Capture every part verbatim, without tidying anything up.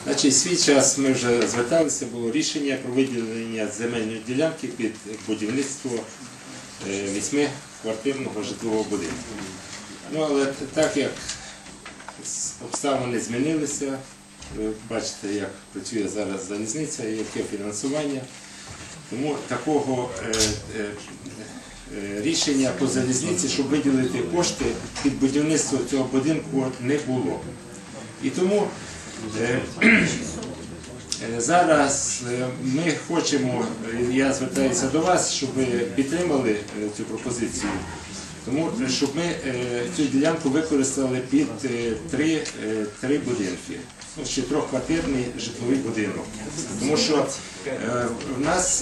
Значить, свій час ми вже зверталися, було рішення про виділення земельної ділянки під будівництво восьмиквартирного житлового будинку. Ну, але так як обставини змінилися, ви бачите, як працює зараз залізниця, яке фінансування, тому такого е, е, рішення по залізниці, щоб виділити кошти під будівництво цього будинку, не було. І тому е, зараз ми хочемо, я звертаюся до вас, щоб ви підтримали цю пропозицію, тому щоб ми цю ділянку використали під три, три будинки. Ще трьохквартирний житловий будинок. Тому що в нас,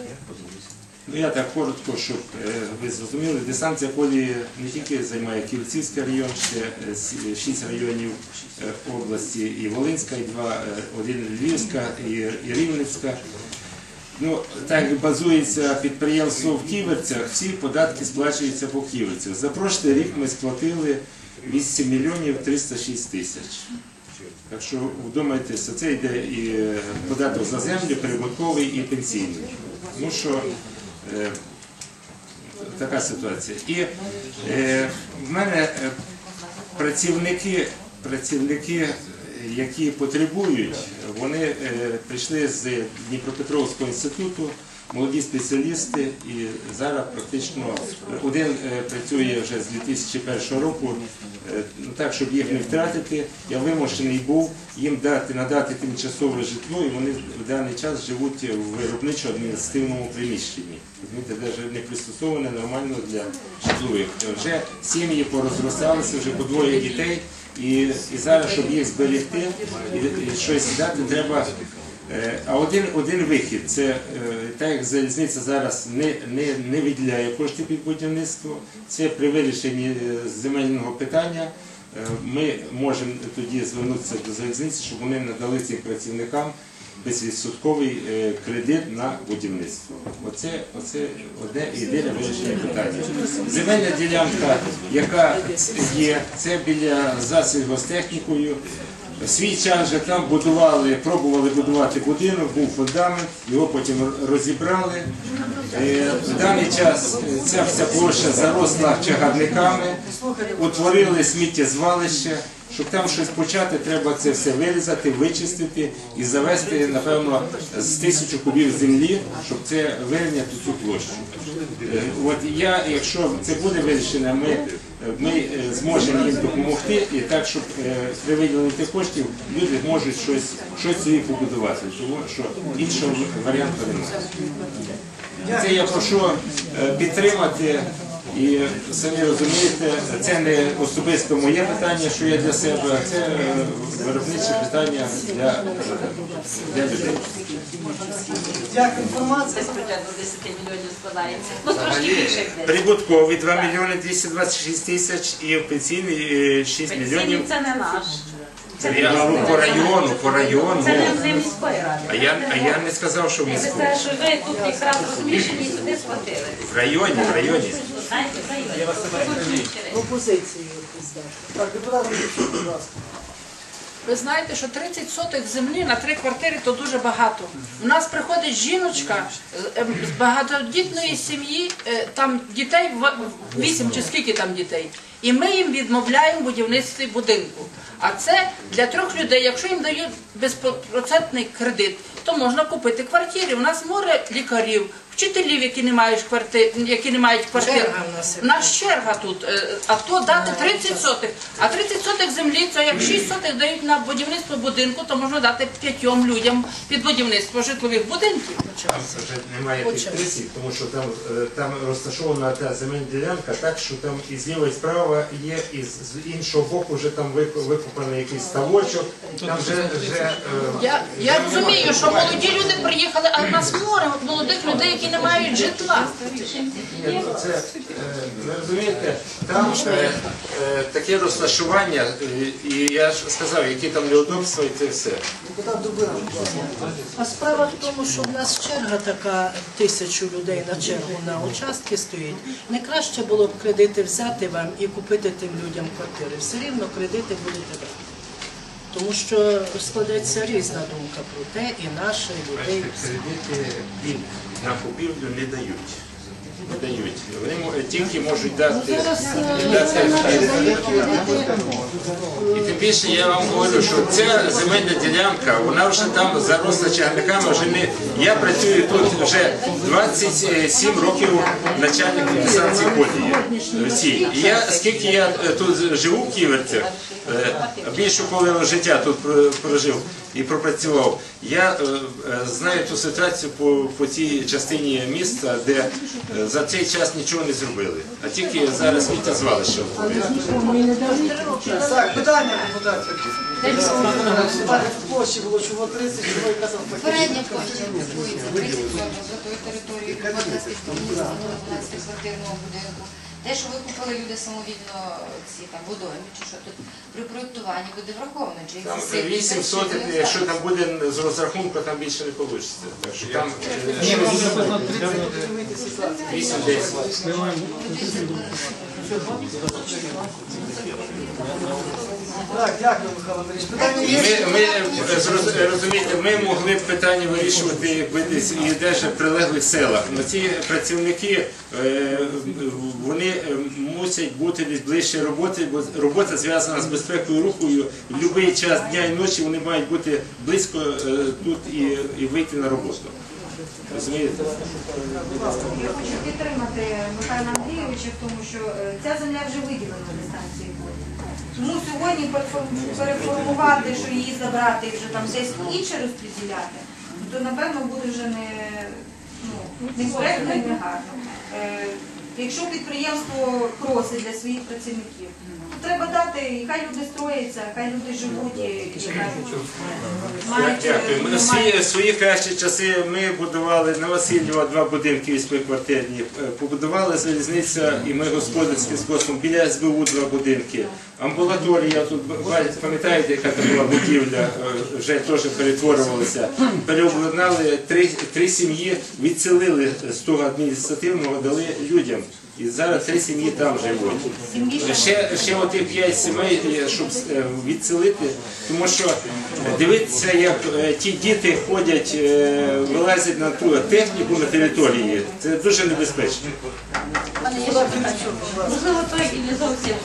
ну я так коротко, щоб ви зрозуміли, дистанція колії не тільки займає Київський район, ще шість районів області, і Волинська, і два, один Львівська, і, і Рівненська. Ну, так як базується підприємство в Ківерцях, всі податки сплачуються по Ківерцях. За прошлий рік ми сплатили вісім мільйонів триста шість тисяч. Так що вдумайтеся, це йде і податок за землю, прибутковий і пенсійний. Тому що е, така ситуація. І е, в мене працівники, працівники, які потребують, вони е, прийшли з Дніпропетровського інституту, молоді спеціалісти, і зараз практично один е, працює вже з дві тисячі першого року, е, так, щоб їх не втратити, я вимушений був їм дати, надати тимчасове житло, і вони в даний час живуть в виробничо-адміністративному приміщенні. Розумієте, навіть не пристосоване нормально для житлових. Вже сім'ї порозросталися, вже по двоє дітей, і, і зараз, щоб їх зберегти і, і щось дати, треба. А один, один вихід, це так як залізниця зараз не, не, не виділяє кошти під будівництво, це при вирішенні земельного питання ми можемо тоді звернутися до залізниці, щоб вони надали цим працівникам безвідсотковий кредит на будівництво. Оце, оце одне єдине вирішення питання. Земельна ділянка, яка є, це біля засільгостехнікою. В свій час вже там будували, пробували будувати будинок, був фундамент, його потім розібрали. В даний час ця вся площа заросла чагарниками, утворили сміттєзвалище. Щоб там щось почати, треба це все вирізати, вичистити і завести, напевно, з тисячу кубів землі, щоб це вирівняти цю площу. От я, якщо це буде вирішено, ми, ми зможемо їм допомогти, і так, щоб при виділенні тих коштів люди можуть щось, щось собі побудувати, тому що іншого варіанту немає. Це я прошу підтримати. І самі розумієте, це не особисто моє питання, що є для себе, а це виробниче питання для, для людей. Як інформація? Десь приблизно десять мільйонів складається. Ну, трошки більше. Прибутковий два мільйони двісті двадцять шість тисяч і пенсійний шість мільйонів. Це не наш. Я говорю по району, по району. Це не міської ради. А я, а я не сказав, що в міську. Це що ви тут якраз розміщені і сюди сплатили. В районі, в районі. Знаєте, в районі. Пропозицію здати. Так, депутат, будь ласка. Ви знаєте, що тридцять сотих землі на три квартири – то дуже багато. У нас приходить жіночка з багатодітної сім'ї, там дітей вісім чи скільки там дітей, і ми їм відмовляємо в будівництві будинку. А це для трьох людей, якщо їм дають безпроцентний кредит, то можна купити квартири. У нас море лікарів, вчителів, які не мають квартир, які не мають квартир. У нас черга тут. А то дати тридцять сотих. А тридцять сотих землі, це як шість сотих дають на будівництво будинку, то можна дати п'ятьом людям під будівництво житлових будинків. Там вже немає підписів, тому що там, там розташована та земельна ділянка, так що там і зліва, і справа є, і з іншого боку вже там викопаний якийсь ставочок. Там вже, вже, я, я розумію, що молоді люди приїхали, а в нас море молодих людей, які не мають житла. Ні, це, ви розумієте, там е, е, таке розташування, і я ж сказав, які там неудобства і це все. Депутат Дубина, будь ласка. А справа в тому, що в нас черга така, тисячу людей на чергу на участки стоїть. Не краще було б кредити взяти вам і купити тим людям квартири. Все рівно кредити будете брати. Тому що складеться різна думка про те, і наша, і людей. Кредити пільг на купівлю не дають. Не дають. Вони мо- тільки можуть дати. дати І тим більше я вам говорю, що ця земельна ділянка, вона вже там заросла чагарниками, вже не. Я працюю тут вже двадцять сім років начальником дистанції колії. Всі. І я, скільки я е, тут живу в Ківерцях, е, більшу половину життя тут про- прожив і пропрацював, я е, е, знаю ту ситуацію по, по цій частині міста, де е, за цей час нічого не зробили, а тільки зараз сміттєзвалище утворили. Так, питання депутатів. Питання в площі було, чого тридцять, чого яка там Передня площа купується тридцять соток за тою територією Кубатинського квартирного будинку. Те, що викупили люди самовільно ці там водойми, чи що тут при проєктуванні буде враховано, чи їх Там засипуть, вісім чи сотень, не якщо останеться. там буде з розрахунку, там більше не вийде. Так що там вісім-десять. Так, дякую, Михайло Андрійович. Питання є? Ми, ми зроз- розумієте, ми могли б питання вирішувати якби десь і де ж в прилеглих селах. Но ці працівники е, вони е, мусять бути десь ближче роботи, бо робота зв'язана з безпекою руху. В будь-який час дня і ночі вони мають бути близько е, тут і, і вийти на роботу. Розумієте? Я хочу підтримати Михайла Андрійовича в тому, що е, ця земля вже виділена на дистанції воді. Тому сьогодні переформ- переформувати, що її забрати і вже там десь інше розподіляти, то напевно буде вже не, ну, не коректно і не гарно. Е, Якщо підприємство просить для своїх працівників, то треба дати, і хай люди строяться, хай люди живуть і, і кажуть, мають, Дякую. Ми е, всі мають- свої кращі часи ми будували на Васильєва два будинки вісьмиквартирні, е, побудували залізниця і ми господарські з косом біля ес бе у два будинки. Амбулаторія тут, ба- пам'ятаєте, яка там була будівля, е, вже теж перетворювалася. Переобладнали три, три сім'ї, відселили з того адміністративного, дали людям. І зараз три сім'ї там живуть. Ще, ще оті п'ять сімей, е, щоб е, відселити, тому що е, дивитися, як е, ті діти ходять, е, вилазять на ту техніку на території, це дуже небезпечно. Пане є ще питання. Можливо, той і не зовсім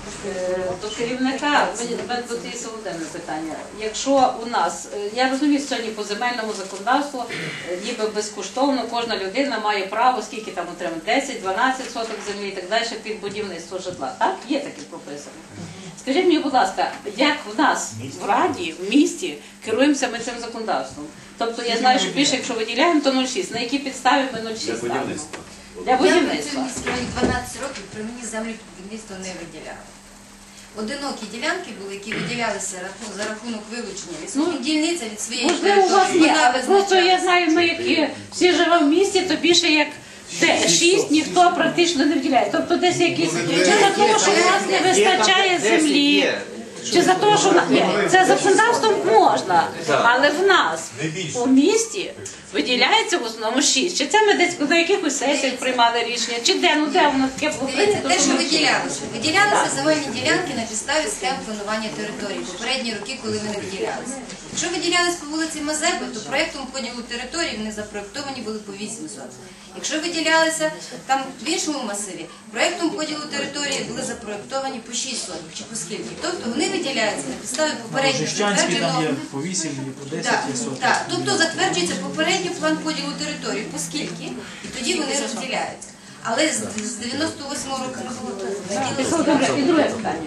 е, до керівника, мені до цієї солоденне питання. Якщо у нас, е, я розумію, сьогодні по земельному законодавству, е, ніби безкоштовно кожна людина має право, скільки там отримати, десять-дванадцять соток землі і так далі під будівництво житла. Так? Є таке прописано. Скажіть мені, будь ласка, як в нас в Раді, в місті керуємося ми цим законодавством? Тобто я знаю, що більше, якщо виділяємо, то нуль цілих шість. На які підстави ми нуль цілих шість ставимо? Для Я працюю будівництва. в міській раді дванадцять років, при мені землю під будівництво не виділяли. Одинокі ділянки були, які виділялися раху- за рахунок вилучення від дільниця від своєї Можливо, у вас території. є, Вона але просто я визначалася. знаю, ми які всі живемо в місті, то більше як те, шість ніхто практично не виділяє. Тобто десь якісь, чи за того, що в нас не вистачає землі, чи за того, що в нас- ні, це законодавством можна, але в нас у місті виділяється в основному шість. Чи це ми десь на якихось сесіях приймали рішення, чи де, ну де воно таке було Дивіться, прийнято, те, що що ми всі- виділялося. Виділялися земельні ділянки на підставі схем планування території, попередні роки, коли вони виділялися. Якщо виділялись по вулиці Мазепи, то проєктом поділу території вони запроєктовані були по вісім соток. Якщо виділялися там в іншому масиві, проєктом поділу території були запроєктовані по шість соток чи по скільки. Тобто вони виділяються на підставі попередньо Жищанський там затвердженого. є по вісім і по десять Так, є сотень. так. Тобто затверджується попередній план поділу території, по скільки, і тоді вони розділяються. Але з, з дев'яносто восьмого року не було Пішло добре. І друге питання.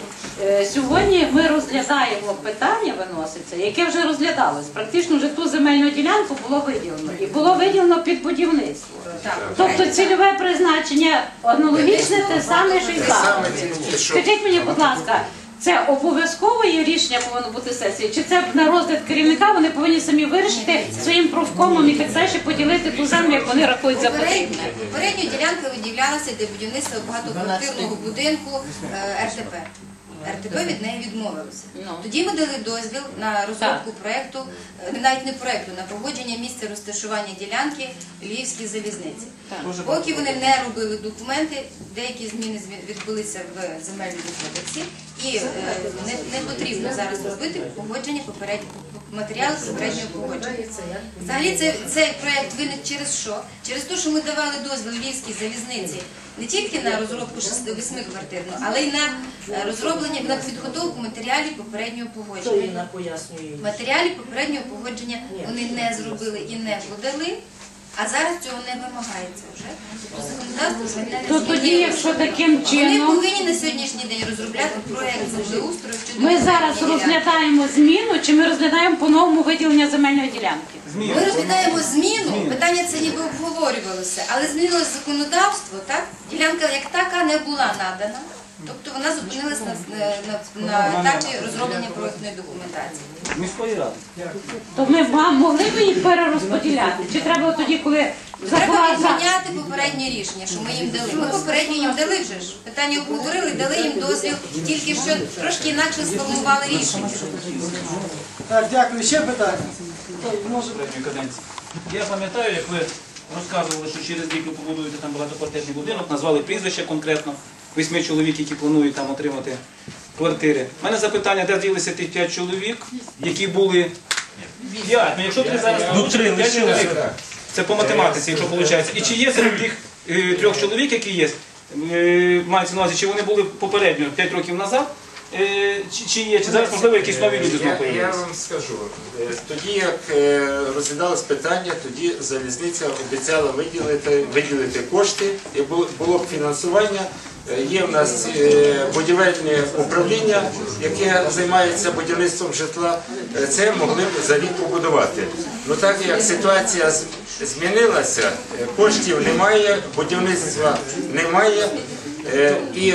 Е, Сьогодні ми розглядаємо питання, виноситься, яке вже розглядалось. Практично вже ту земельну ділянку було виділено. І було виділено під будівництво. Тобто цільове призначення аналогічне те саме, що й зараз. Скажіть мені, будь ласка, це обов'язково є рішення повинно бути сесії? Чи це на розгляд керівника вони повинні самі вирішити своїм профкомом і так далі поділити ту землю, як вони рахують за потрібне? Попередня, попередня ділянка виділялася для будівництва багатоквартирного будинку е, ер те пе. ер те бе від неї відмовилося. Ну. Тоді ми дали дозвіл на розробку проєкту, е, навіть не проєкту, на погодження місця розташування ділянки Львівській залізниці. Так. Поки вони не робили документи, деякі зміни зві- відбулися в земельному кодексі, і е, не, не потрібно зараз робити погодження попереднього матеріалу попереднього погодження. Взагалі цей, цей проєкт виник через що? Через те, що ми давали дозвіл Львівській залізниці не тільки на розробку шести-восьми квартирну, але й на е, розроблення, на підготовку матеріалів попереднього Хто погодження. Інна пояснює? Матеріалів попереднього погодження вони не зробили і не подали, а зараз цього не вимагається вже. Тобто законодавство земельне То тоді, якщо таким Вони чином повинні на сьогоднішній день розробляти проєкт землеустрою щодо ми зараз земельної ділянки. розглядаємо зміну, чи ми розглядаємо по-новому виділення земельної ділянки? Ми розглядаємо зміну, питання це ніби обговорювалося, але змінилось законодавство, так? Ділянка як така не була надана, тобто вона зупинилась на, на, на етапі розроблення проєктної документації. Міської ради. То ми вам могли б їх перерозподіляти? Чи треба тоді, коли Треба заклад відміняти попереднє рішення, що ми їм дали. Ми попередньо їм дали вже ж. Питання обговорили, дали їм дозвіл, тільки що трошки інакше сформували рішення. Так, дякую. Ще питання? Може, Попередньої каденції. Я пам'ятаю, як ви розказували, що через рік ви побудуєте там багатоквартирний будинок, назвали прізвище конкретно, восьми чоловік, які планують там отримати квартири. У мене запитання, де ділися тих п'ять чоловік, які були п'ять. Ну якщо три зараз получили п'ять чоловік, це по математиці, якщо виходить. І чи є серед тих е, трьох чоловік, які є, е, мається на увазі, чи вони були попередньо п'ять років назад, е, чи, чи є, чи зараз можливо якісь нові люди знову Я, я появилися? вам скажу, е, тоді як е, розглядалось питання, тоді залізниця обіцяла виділити, виділити кошти, і було, було б фінансування. Е, Є в нас е, будівельне управління, яке займається будівництвом житла. Е, Це могли б за рік побудувати. Ну так як ситуація з- змінилася, е, коштів немає, будівництва немає, е, і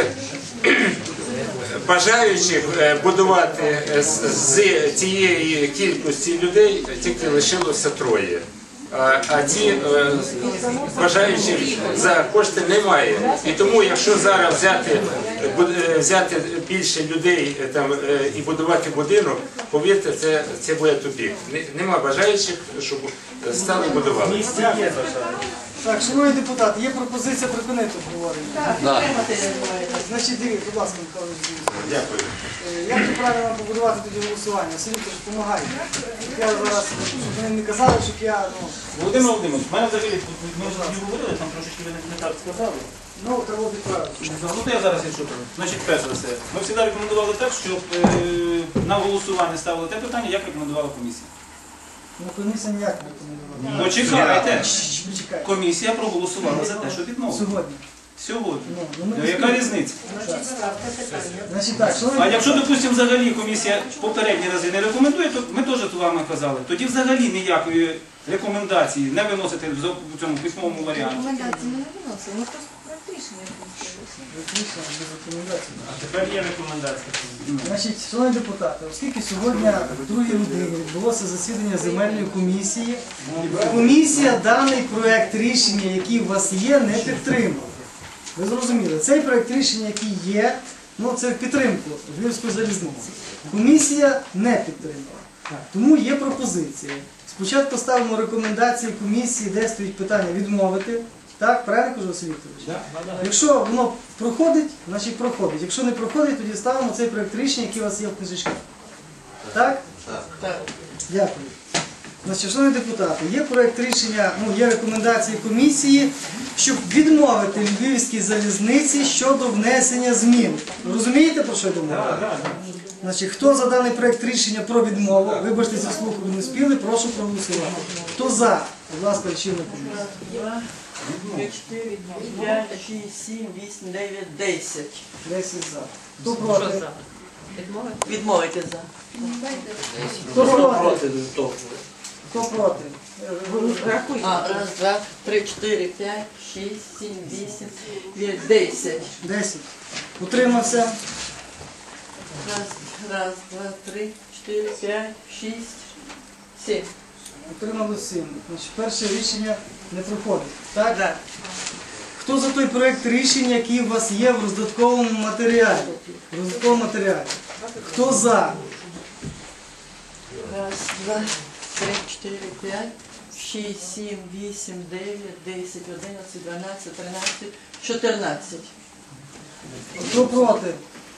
бажаючих е, будувати е, з з цієї кількості людей тільки лишилося троє. А, а ці е, бажаючих за кошти немає. І тому, якщо зараз взяти, е, бу- е, взяти більше людей е, там, е, і будувати будинок, повірте, це, це буде тупік. Не- Нема бажаючих, щоб стали будували. так, шановні депутати, є пропозиція припинити обговорення. Значить, дивіться, будь ласка, Михайло Юрійович. Дякую. Е, Як же правильно побудувати тоді голосування? Сергій Вікторович, допомагайте. Я зараз, щоб вони не казали, щоб я, ну, Володимир Володимирович, в мене взагалі, ми вже тоді говорили, там трошечки ви не, не так сказали. ну, треба відправити. Ну, то я зараз якщо кажу. Значить, перш за все, ми завжди рекомендували так, щоб е, на голосування ставили те питання, як рекомендувала комісія. Ну, комісія ніяк не рекомендувала. Ну, чекайте. Чекайте. Комісія проголосувала за те, що відмовили. Сьогодні. Сьогодні. Ну, ну, ми Ну, яка різниця? Значить так, шановні А якщо, допустимо, взагалі комісія попередні рази не рекомендує, то ми теж з вами казали, тоді взагалі ніякої рекомендації не виносити в зо- в цьому письмовому варіанті. Рекомендації ми не виносили, ми просто проект рішення. Тепер є рекомендація. Значить, шановні депутати, оскільки сьогодні в другій годині відбулося засідання земельної комісії, комісія даний проект рішення, який у вас є, не підтримала. Ви зрозуміли, цей проект рішення, який є, ну це в підтримку Львівської залізниці. Комісія не підтримала. Тому є пропозиція. Спочатку ставимо рекомендації комісії, де стоїть питання відмовити. Так, правильно кажу, Василь Вікторович? Якщо воно проходить, значить проходить. Якщо не проходить, тоді ставимо цей проект рішення, який у вас є в книжечках. Так? Так. Дякую. Значить, шановні депутати, є проект рішення, ну, є рекомендації комісії, щоб відмовити Львівській залізниці щодо внесення змін. Ви розумієте, про що йде мова? Значить, хто за даний проект рішення про відмову, вибачте, зі слуху не спіли, прошу проголосувати. Хто за? Будь ласка, лічильна комісія. Три, чотири, п'ять, шість, сім, вісім, дев'ять, десять. десять за. Хто проти? Відмовити за. Хто проти? Хто проти? А, раз, два, три, чотири, п'ять, шість, сім, вісім, дев'ять, десять. десять. Утримався? Раз, раз, два, три, чотири, п'ять, шість, сім. Утрималося сім. Значить, перше рішення не проходить. Так? Хто за той проект рішення, який у вас є в роздатковому матеріалі? В роздатковому матеріалі. Хто за? Раз, два, три, чотири, п'ять, шість, сім, вісім, дев'ять, десять, одинадцять, дванадцять, тринадцять, чотирнадцять. Хто проти?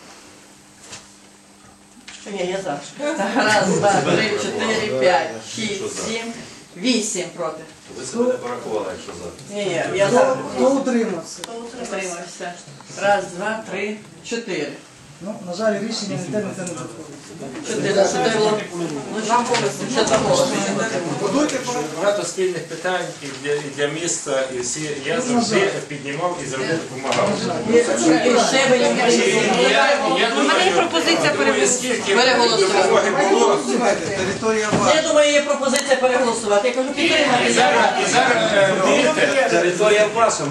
Ні, я за. Так, раз, два, три, чотири, п'ять, шість, сім, вісім проти. Ви себе не порахували, якщо за. Ні, ні, я Хто, за. хто утримався? Утримався. Раз, два, три, чотири. Ну, на жаль, рішення не те, не те не доходить. Чотири. Чотири було. Ну, що голоси? Ще два голоси. Багато спільних питань і для, і для міста, і всі. Я завжди піднімав і завжди допомагав. І ще ви їм У мене є пропозиція переголосувати. було. Я думаю, є пропозиція переголосувати. Я кажу, підтримати. І зараз, і зараз е, дивіться, Територія ваша,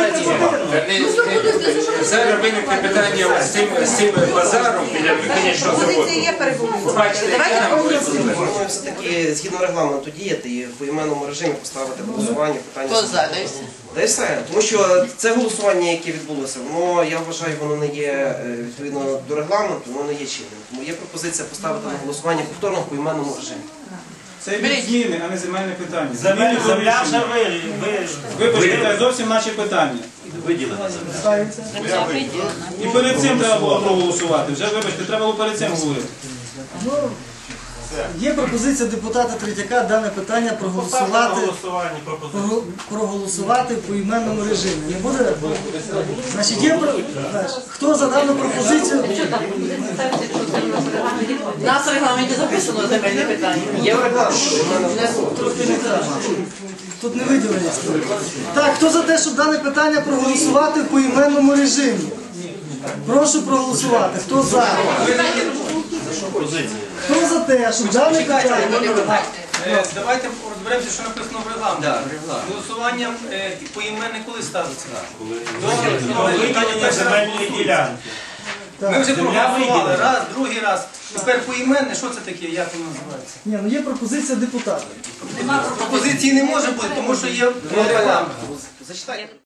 зараз виникне питання з цим, з цим базаром біля механічного заводу. Бачите, які там були проблеми? Пропоную все-таки згідно регламенту діяти і в поіменному режимі поставити голосування питання. Хто за? Дай все. Та й все. Тому що це голосування, яке відбулося, воно, я вважаю, воно не є е, відповідно до регламенту, воно не є чинним. Тому є пропозиція поставити на голосування повторно в поіменному режимі. Це від зміни, а не земельне питання. Земля вже Вибачте, це зовсім наші питання. виділена. Ставиться. І перед цим треба було проголосувати. Вже, вибачте, треба було перед цим говорити. Ну, є пропозиція депутата Третьяка дане питання проголосувати, про- проголосувати в поіменному режимі. Не буде? Значить, є про- знаєш, хто за дану пропозицію? У нас в регламенті записано земельне питання. Є в регламенті. Трохи не так. Тут не виділення. Так, хто за те, щоб дане питання проголосувати в поіменному режимі? Прошу проголосувати. Хто за? Хто за те, щоб дане питання... Е, Давайте розберемося, що написано в регламенті. Голосування е, поіменне коли ставиться? До виділення земельної ділянки. Ми вже проголосували раз, другий раз. Тепер поіменне, що це таке, як воно називається? Ні, ну є пропозиція депутата. Пропозиції не може бути, тому що є регламент. Зачитайте.